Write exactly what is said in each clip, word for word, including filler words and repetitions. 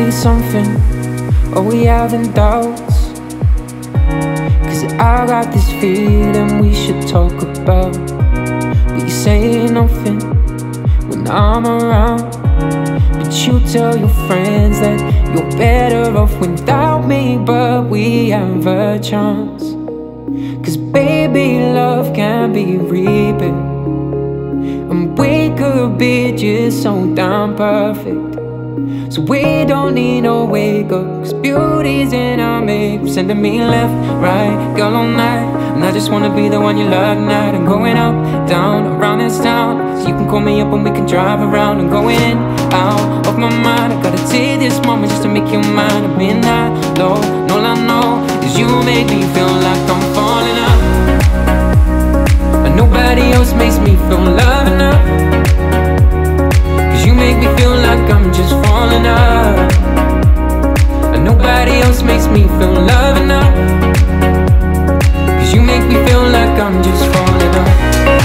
say something, or we having doubts? Cause I got this feeling we should talk about, but you say nothing when I'm around. But you tell your friends that you're better off without me, but we have a chance. Cause baby, love can be rebuilt, and we could be just so damn perfect. So we don't need no wake up, cause beauty's in our makeup. Sending me left, right, girl all night. And I just wanna be the one you love tonight. I'm going up, down, around this town. So you can call me up and we can drive around. I'm going in, out, of my mind. I gotta take this moment just to make you mine. I've been high, low, and all I know is you make me feel like I'm falling up, and nobody else makes me feel love enough. You make me feel like I'm just falling up, and nobody else makes me feel love enough. Cause you make me feel like I'm just falling up.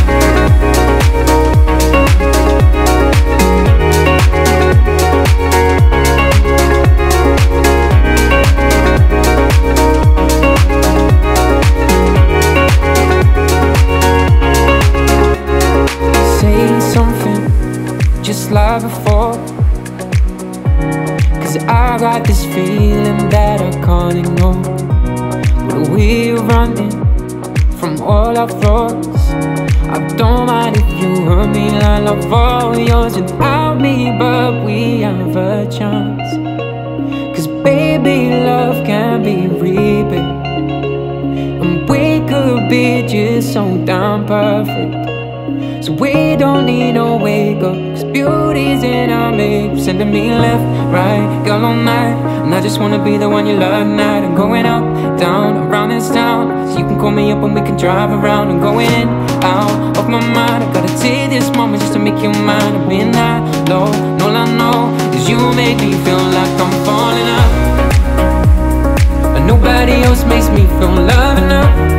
Say something just like before, cause I got this feeling that I can't ignore. But we're running from all our flaws. I don't mind if you hurt me, I love all yours without me, but we have a chance. Cause baby, love can be rebuilt, and we could be just so damn perfect. So we don't need no wake up, cause beauty's in our makeup. Sending me left, right, girl all night. And I just wanna be the one you love tonight. I'm going up, down, around this town. So you can call me up and we can drive around. I'm going in, out, of my mind. I gotta take this moment just to make you mine. I've been high, low, and all I know is you make me feel like I'm falling up, and nobody else makes me feel love enough.